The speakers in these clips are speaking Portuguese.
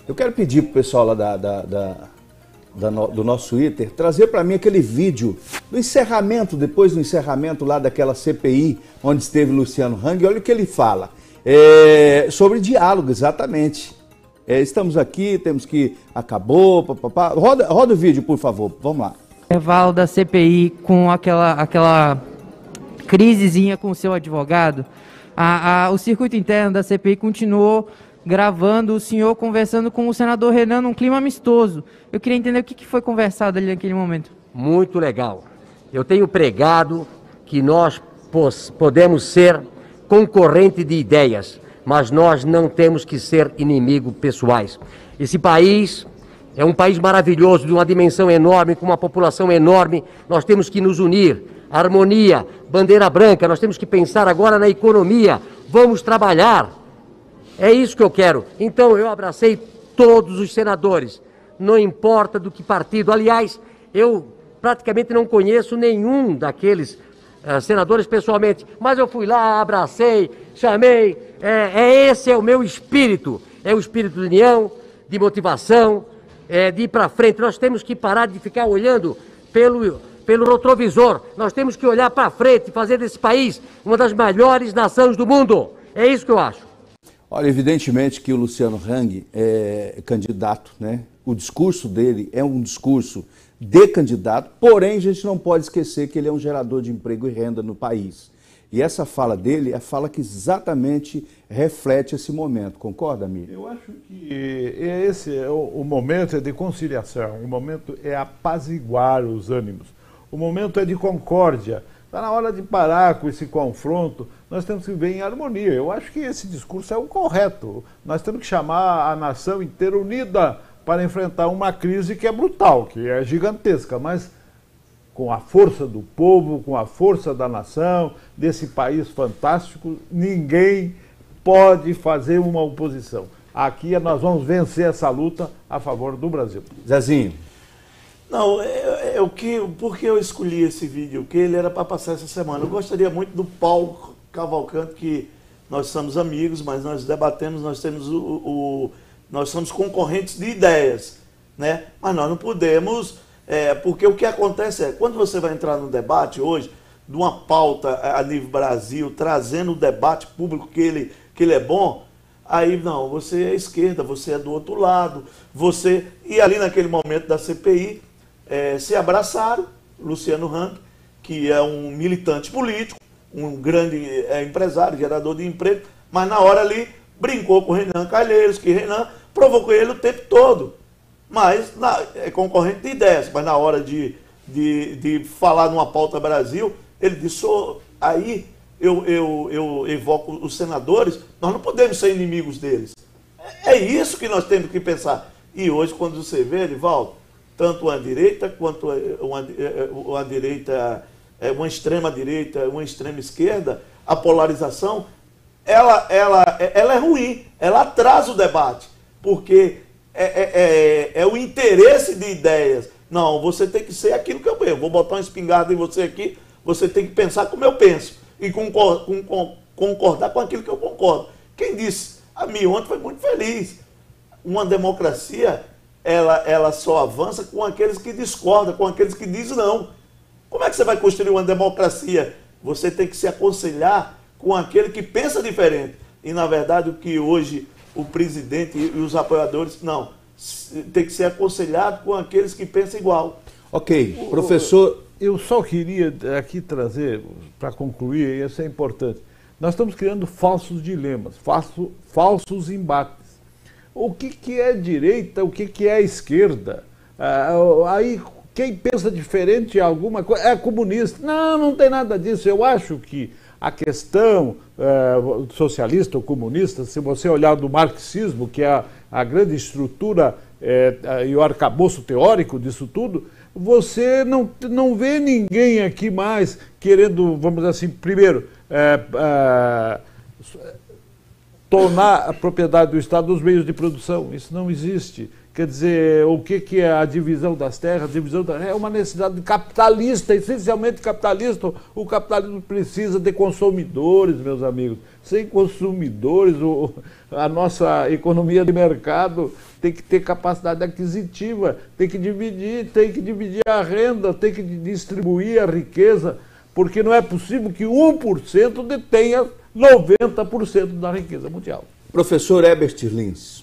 Eu quero pedir para o pessoal lá do nosso Twitter trazer para mim aquele vídeo do encerramento, depois do encerramento lá daquela CPI, onde esteve Luciano Hang. Olha o que ele fala. Sobre diálogo, exatamente. Estamos aqui, temos que... Acabou, papapá. Roda o vídeo, por favor. Vamos lá. Intervalo da CPI com aquela crisezinha com o seu advogado, o circuito interno da CPI continuou gravando o senhor conversando com o senador Renan num clima amistoso. Eu queria entender o que foi conversado ali naquele momento. Muito legal. Eu tenho pregado que nós podemos ser concorrente de ideias, mas nós não temos que ser inimigos pessoais. Esse país é um país maravilhoso, de uma dimensão enorme, com uma população enorme. Nós temos que nos unir. Harmonia, bandeira branca, nós temos que pensar agora na economia. Vamos trabalhar. É isso que eu quero. Então eu abracei todos os senadores, não importa do que partido. Aliás, eu praticamente não conheço nenhum daqueles senadores pessoalmente, mas eu fui lá, abracei, chamei. Esse é o meu espírito, é o espírito de união, de motivação, de ir para frente. Nós temos que parar de ficar olhando pelo retrovisor. Nós temos que olhar para frente e fazer desse país uma das melhores nações do mundo. É isso que eu acho. Olha, evidentemente que o Luciano Hang é candidato, né? O discurso dele é um discurso de candidato, porém a gente não pode esquecer que ele é um gerador de emprego e renda no país. E essa fala dele é a fala que exatamente reflete esse momento. Concorda, Amir? Eu acho que esse é o momento de conciliação, o momento é apaziguar os ânimos, o momento é de concórdia. Está na hora de parar com esse confronto, nós temos que viver em harmonia. Eu acho que esse discurso é o correto. Nós temos que chamar a nação inteira unida para enfrentar uma crise que é brutal, que é gigantesca, mas com a força do povo, com a força da nação, desse país fantástico, ninguém pode fazer uma oposição. Aqui nós vamos vencer essa luta a favor do Brasil. Zezinho. Não, por que eu escolhi esse vídeo? Porque ele era para passar essa semana. Eu gostaria muito do Paulo Cavalcante, que nós somos amigos, mas nós debatemos, nós temos nós somos concorrentes de ideias, né? Mas nós não podemos, porque o que acontece é, quando você vai entrar no debate hoje, de uma pauta a nível Brasil, trazendo o debate público que ele é bom, aí não, você é esquerda, você é do outro lado, e ali naquele momento da CPI, se abraçaram, Luciano Hang, que é um militante político, um grande empresário, gerador de emprego, mas na hora ali brincou com o Renan Calheiros, que Renan provocou ele o tempo todo, mas é concorrente de ideias, mas na hora de falar numa pauta Brasil, ele disse, aí eu evoco os senadores, nós não podemos ser inimigos deles. É isso que nós temos que pensar. E hoje, quando você vê, Edivaldo, tanto uma direita quanto uma direita, uma extrema direita, uma extrema esquerda, a polarização, ela é ruim, ela atrasa o debate, porque é o interesse de ideias. Não, você tem que ser aquilo que eu vou botar uma espingarda em você aqui, você tem que pensar como eu penso e concordar com aquilo que eu concordo. Quem disse? A mim ontem foi muito feliz. Uma democracia, ela só avança com aqueles que discordam, com aqueles que dizem não. Como é que você vai construir uma democracia? Você tem que se aconselhar com aquele que pensa diferente. E, na verdade, o que hoje o presidente e os apoiadores, não, tem que ser aconselhado com aqueles que pensam igual. Ok, professor... Eu só queria aqui trazer, para concluir, isso é importante, nós estamos criando falsos dilemas, falsos embates. O que é direita, o que é esquerda? Aí quem pensa diferente em alguma coisa é comunista. Não, não tem nada disso. Eu acho que a questão socialista ou comunista, se você olhar do marxismo, que é a grande estrutura e o arcabouço teórico disso tudo, você não vê ninguém aqui mais querendo, vamos dizer assim, primeiro, tornar a propriedade do Estado os meios de produção. Isso não existe. Quer dizer, o que é a divisão das terras? A divisão é uma necessidade capitalista, essencialmente capitalista. O capitalismo precisa de consumidores, meus amigos. Sem consumidores, a nossa economia de mercado tem que ter capacidade aquisitiva, tem que dividir a renda, tem que distribuir a riqueza, porque não é possível que 1% detenha 90% da riqueza mundial. Professor Herbert Lins.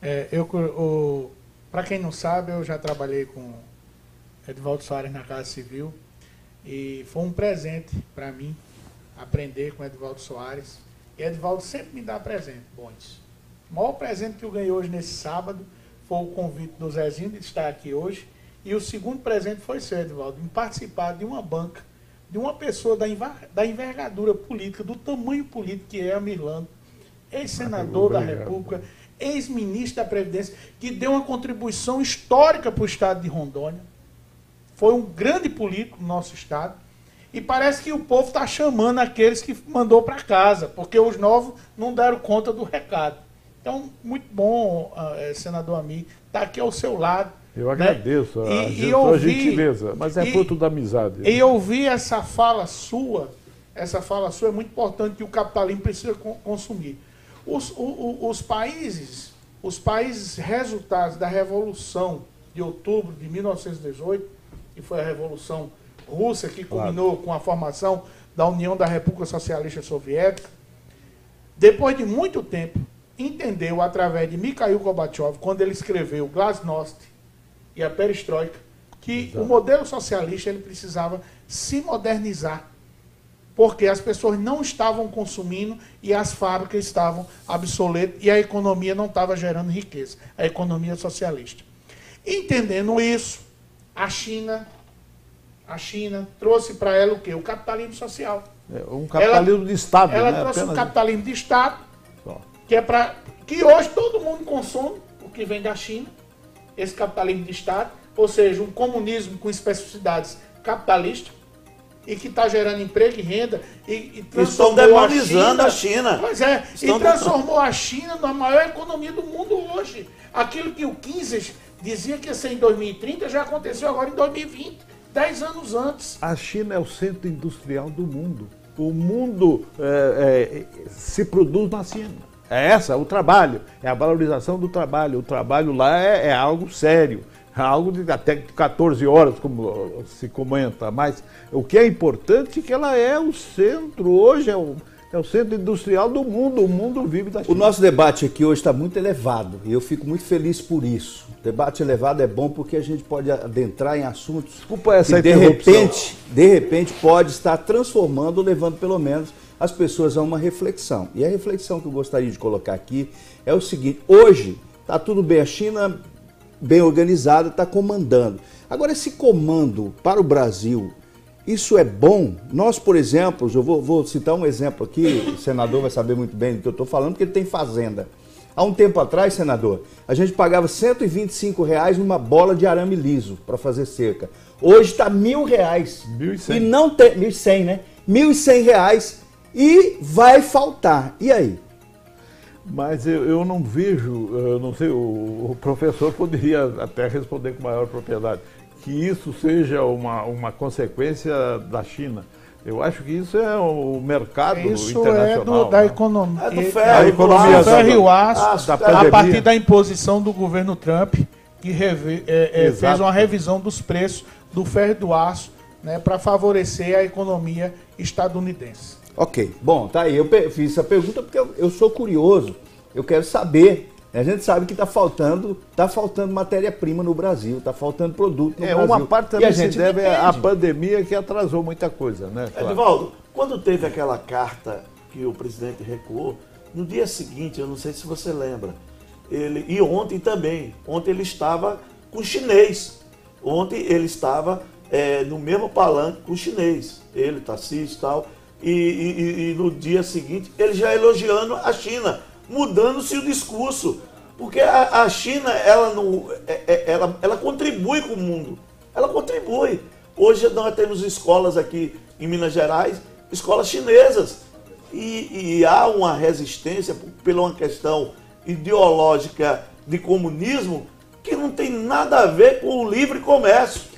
Para quem não sabe, eu já trabalhei com Edivaldo Soares na Casa Civil e foi um presente para mim aprender com Edivaldo Soares. E Edivaldo sempre me dá presente bons. O maior presente que eu ganhei hoje nesse sábado foi o convite do Zezinho de estar aqui hoje. E o segundo presente foi seu, Edivaldo, em participar de uma banca, de uma pessoa da envergadura política, do tamanho político que é a Mirlando, ex-senador da República, ex-ministro da Previdência, que deu uma contribuição histórica para o estado de Rondônia. Foi um grande político no nosso estado. E parece que o povo está chamando aqueles que mandou para casa, porque os novos não deram conta do recado. Então, muito bom, senador Amir, estar aqui ao seu lado. Eu agradeço a gentileza, mas é fruto da amizade. E ouvir essa fala sua é muito importante, que o capitalismo precisa consumir. Os países resultados da Revolução de outubro de 1918, que foi a Revolução Russa, que culminou com a formação da União da República Socialista Soviética, depois de muito tempo, entendeu, através de Mikhail Gorbachev, quando ele escreveu Glasnost e a Perestroika, que o modelo socialista ele precisava se modernizar, porque as pessoas não estavam consumindo e as fábricas estavam obsoletas e a economia não estava gerando riqueza, a economia socialista. Entendendo isso, a China trouxe para ela o quê? O capitalismo social. Um capitalismo de Estado. Ela trouxe um capitalismo de Estado, que é para que hoje todo mundo consome o que vem da China, esse capitalismo de Estado, ou seja, um comunismo com especificidades capitalistas, e que está gerando emprego e renda, e estão demonizando a China. Pois é, e transformou a China na maior economia do mundo hoje. Aquilo que o Kissinger dizia que ia ser em 2030, já aconteceu agora em 2020, 10 anos antes. A China é o centro industrial do mundo. O mundo se produz na China. É o trabalho, é a valorização do trabalho. O trabalho lá é algo sério. Algo de até 14 horas, como se comenta, mas o que é importante é que ela é o centro, hoje é o centro industrial do mundo, o mundo vive da China. O nosso debate aqui hoje está muito elevado e eu fico muito feliz por isso. O debate elevado é bom porque a gente pode adentrar em assuntos que de repente pode estar transformando, ou levando pelo menos as pessoas a uma reflexão. E a reflexão que eu gostaria de colocar aqui é o seguinte: hoje está tudo bem, a China bem organizada, está comandando. Agora, esse comando para o Brasil, isso é bom? Nós, por exemplo, eu vou citar um exemplo aqui, o senador vai saber muito bem do que eu estou falando, porque ele tem fazenda. Há um tempo atrás, senador, a gente pagava R$125 numa bola de arame liso para fazer cerca. Hoje está R$1.000. 1.100. E não tem... 1.100, né? R$1.100 e vai faltar. E aí? Mas eu não vejo, eu não sei, o professor poderia até responder com maior propriedade, que isso seja uma consequência da China. Eu acho que isso é o mercado internacional. É da economia. É do ferro, do ferro e o aço, a partir da imposição do governo Trump, que fez uma revisão dos preços do ferro e do aço, né, para favorecer a economia estadunidense. Ok, bom, tá aí, eu fiz essa pergunta porque eu sou curioso, eu quero saber. A gente sabe que está faltando matéria-prima no Brasil, está faltando produto no Brasil. Uma parte também se deve à pandemia, que atrasou muita coisa, né? Claro. Edivaldo, quando teve aquela carta que o presidente recuou, no dia seguinte, eu não sei se você lembra, e ontem também, ontem ele estava com o chinês, ontem ele estava no mesmo palanque com o chinês, ele, Tarcísio e tal, e no dia seguinte ele já elogiando a China, mudando-se o discurso, porque a China ela contribui com o mundo, ela contribui. Hoje nós temos escolas aqui em Minas Gerais, escolas chinesas, E há uma resistência pela uma questão ideológica de comunismo que não tem nada a ver com o livre comércio.